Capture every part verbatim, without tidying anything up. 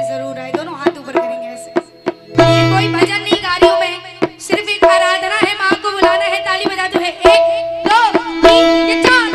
जरूर आए, दोनों हाथ ऊपर करेंगे ऐसे। ये कोई भजन नहीं गा रही हूं मैं, सिर्फ एक आराधना है, माँ को बुलाना है, ताली बजा दो है। एक दो तीन ये चार।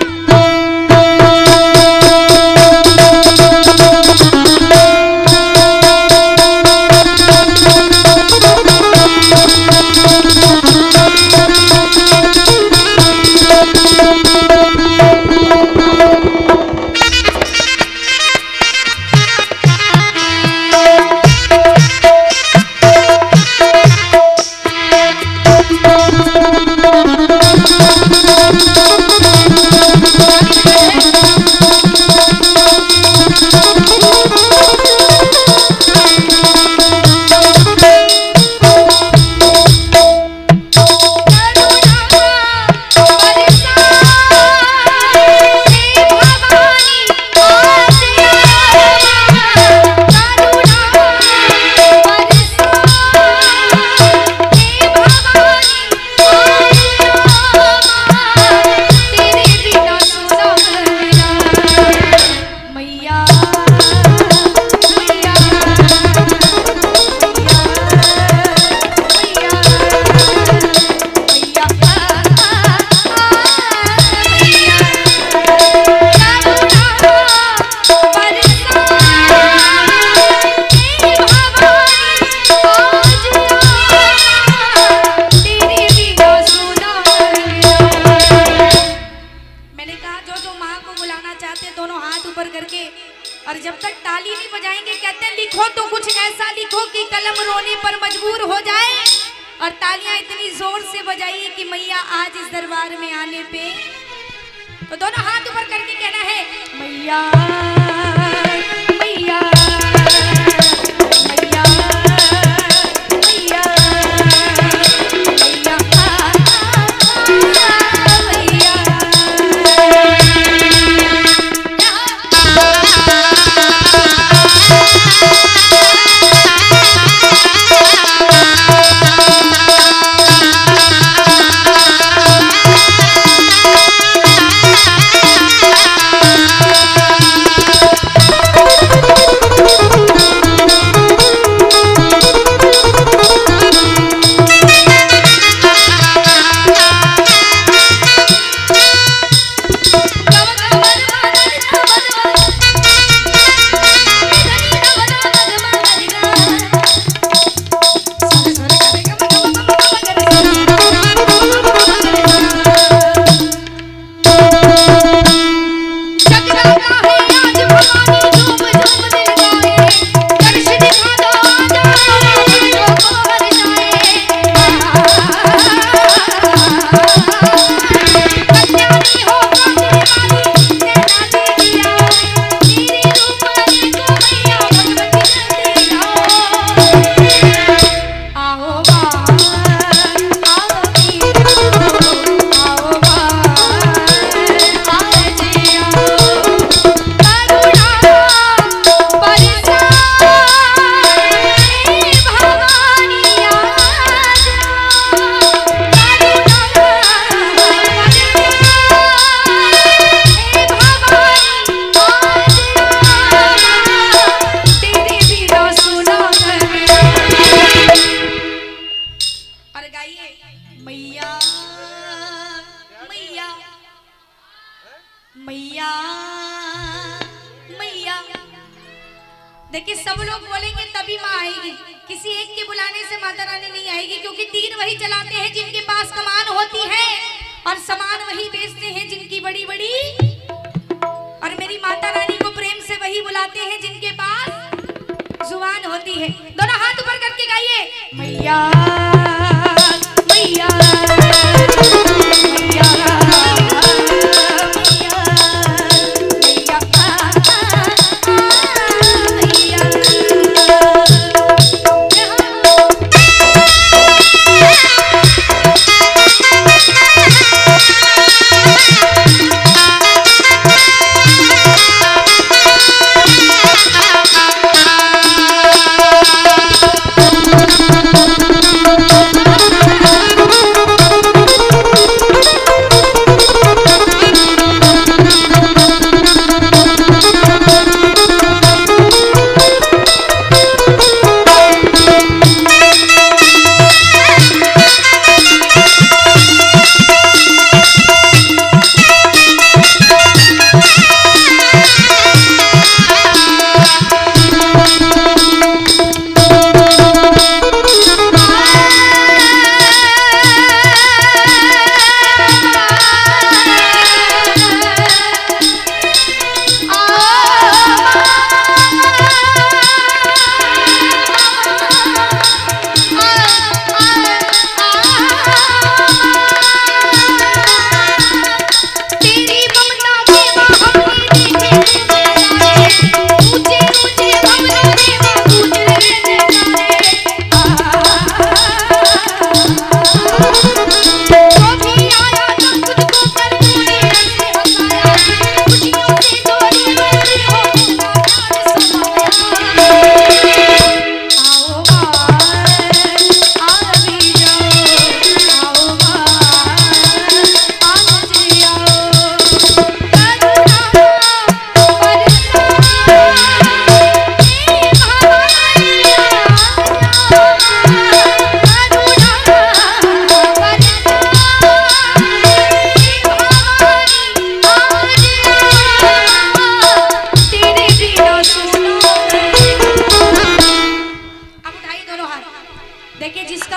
और जब तक ताली नहीं बजाएंगे, कहते हैं लिखो तो कुछ ऐसा लिखो कि कलम रोने पर मजबूर हो जाए, और तालियां इतनी जोर से बजाइए कि मैया आज इस दरबार में आने पे। तो दोनों हाथ ऊपर करके कहना है मैया मैया मैया मैया मैया मैया। देखिए सब लोग बोलेंगे तभी माँ आएगी, किसी एक के बुलाने से माता रानी नहीं आएगी, क्योंकि तीर वही चलाते हैं जिनके पास कमान होती है, और सामान वही बेचते हैं जिनकी बड़ी बड़ी, और मेरी माता रानी को प्रेम से वही बुलाते हैं जिनके पास जुबान होती है। दोनों हाथ ऊपर करके गाइए मैया मैया Thank you.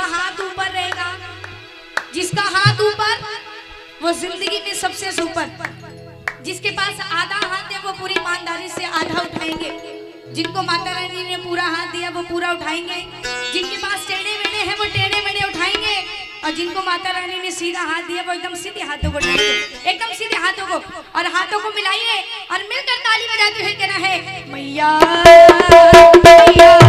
हाथ ऊपर रहेगा, जिसका हाथ ऊपर वो जिंदगी में सबसे सुपर। जिसके पास आधा हाथ है वो पूरी ईमानदारी से आधा उठाएंगे, जिनको माता रानी ने पूरा हाथ दिया वो पूरा उठाएंगे, जिनके पास टेढ़े मेढ़े हैं वो टेढ़े मेढ़े उठाएंगे, और जिनको माता रानी ने सीधा हाथ दिया वो एकदम सीधे हाथों को उठाएंगे, एकदम सीधे हाथों को। और हाथों को मिलाइए और मिलकर ताली बजाते हुए कहना है मैया मैया